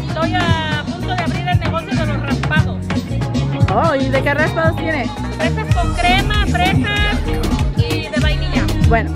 Estoy a punto de abrir el negocio de los raspados. Oh, ¿y de qué raspados tiene? Fresas con crema, fresas y de vainilla. Bueno.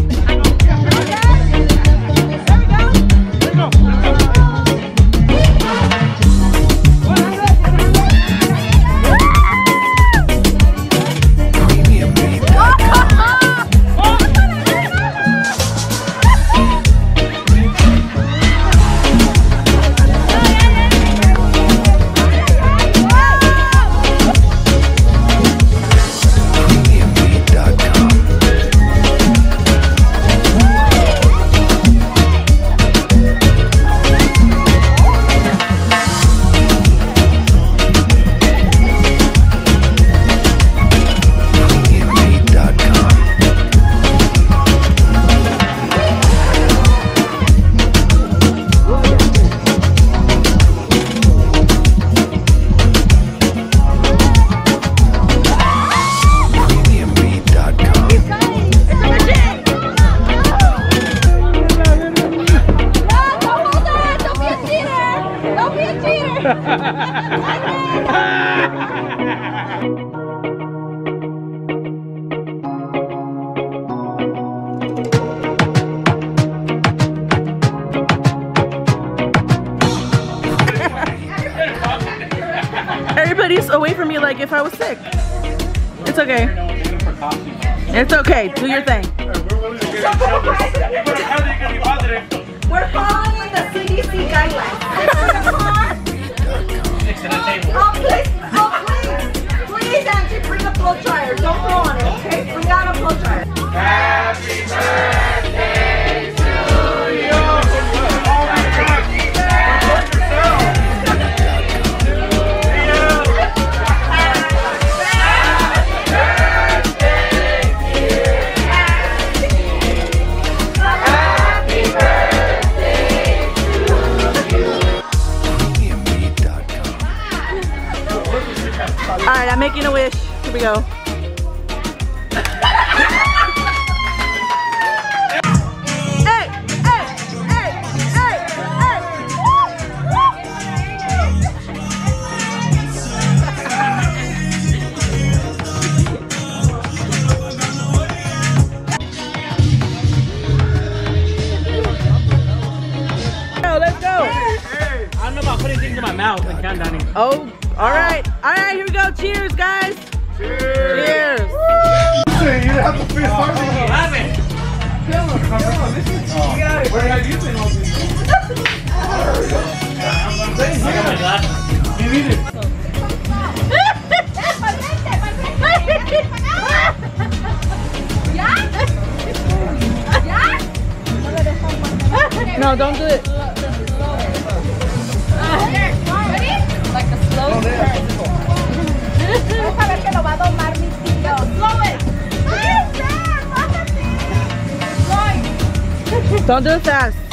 Everybody's away from me like if I was sick. It's okay. It's okay. Do your thing. We're following the CDC guidelines. Please, Angie, bring a blow dryer. Don't blow on it, okay? Bring out a blow dryer. Happy birthday to you. Alright, I'm making a wish. Here we go. Hey! Hey! Hey! Hey! Hey! Let's go! I don't know about putting things in my mouth and countdowning. Oh, alright. Alright, here we go. Cheers, guys. Cheers. Cheers. You didn't have to fist hard. Where have you been all these years? You need it. No, don't do it. Like a slow burn. Don't do it fast.